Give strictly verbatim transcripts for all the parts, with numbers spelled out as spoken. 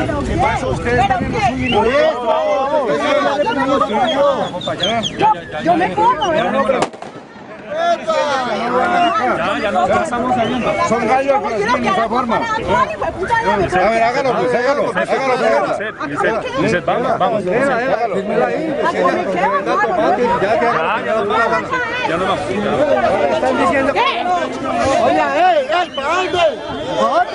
¿Qué pasa? Ustedes también son minorías. Yo me como, Ya, ya nos estamos saliendo. Son gallos de esa forma. A ver, hágalo, pues, hágalo. Hágalo, Lisset, vamos, vamos. Hágalo. Ya, ya nos vamos. Ya nos vamos. Están diciendo que... Oye, ey, ey, ¿para dónde? ¿Dónde?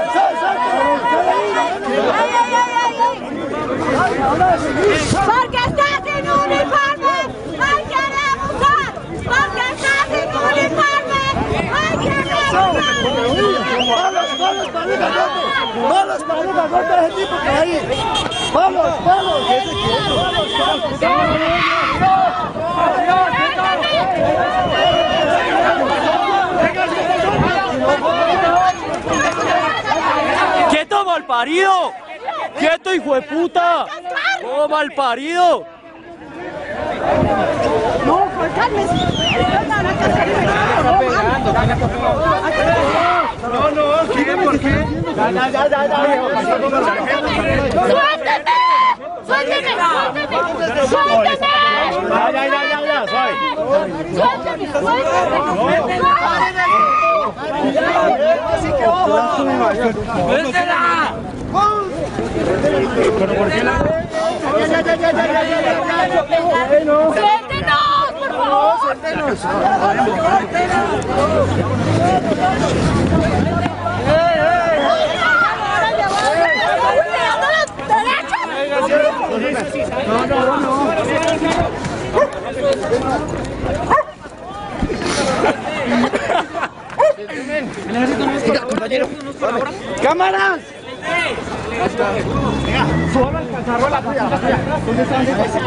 Porque estás sin uniforme, hay que abusar. Porque estás sin uniforme, hay que abusar. ¡Vamos, vamos, paluca, gordo! ¡Vamos, paluca, gordo, ese tipo que hay! ¡Vamos, vamos! ¡Quieto, malparido! ¡Quieto, hijo de puta! ¡Oh, malparido! No, cálmese. No, no, ¿qué? ¿Por qué? Ya, ya, ya, ya, ya. ¡Suélteme! ¡Suélteme! ¡Suélteme! Ya, ya, ya, ya, ya, suave. ¡Suélteme! ¡Suélteme! ¡Suéltela! ¿Pero por qué la...? Ya, ya, ya, ya, ya, ya, ya, ya. ¡Suéltenos, por favor! ¡Suéltenos! No, no, no. ¡Cámaras! Solo alcanzarlo a la tuya, la tuya. ¿Dónde está? ¿Dónde está?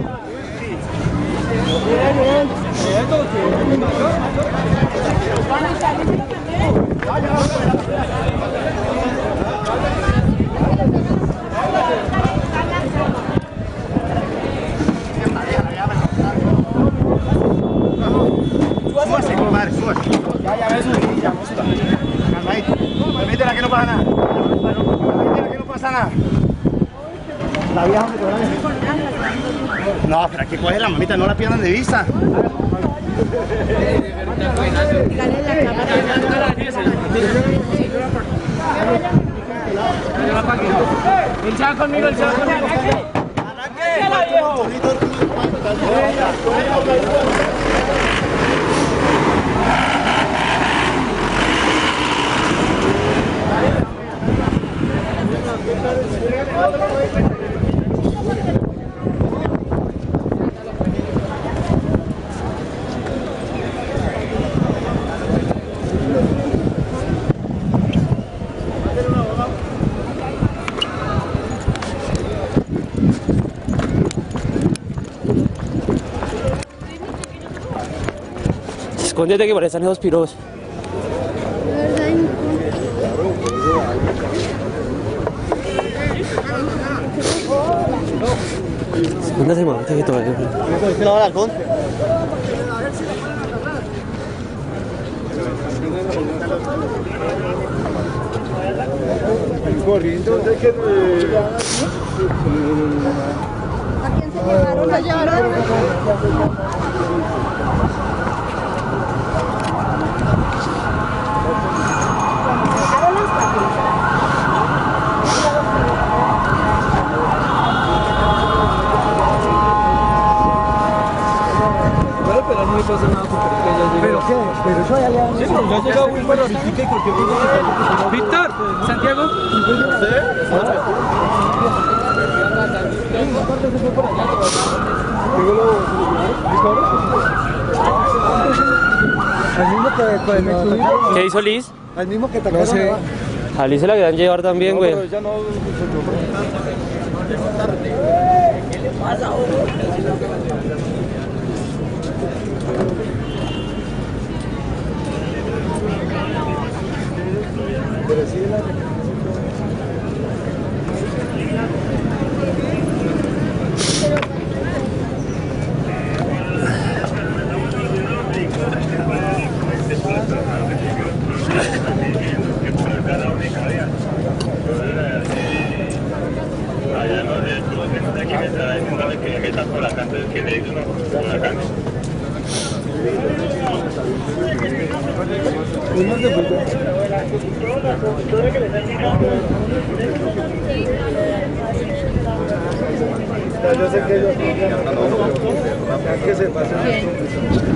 Súbase, compadre, súbase. Ya, ya ves, ya, calmadito. Permítela que no pasa nada. Permítela que no pasa nada. La vieja me cobra. No, pero aquí coge la mamita, no la pierdan de vista. El chavo conmigo, el chavo conmigo. ¡Arranque! viejo! Escóndete que por ahí están esos piros. Escóndete, mamá, que todavía. ¿Qué la va al balcón? Corriendo. ¿A quién se llevaron? ¿Se llevaron? Pero no me pasa nada porque ya llegué. ¿Pero qué? ¿Pero eso ya le han... Sí, pero ya llegó un perro y cualquier cosa. Víctor, Santiago. ¿Sí? Al mismo que... ¿Qué hizo Liz? Al mismo que te no sé. A Liz se la quedan llevar también, güey. No, pero ella no... ¿Qué le pasa, que le digan una cancha. Yo sé que ellos... ¿Qué se pasa?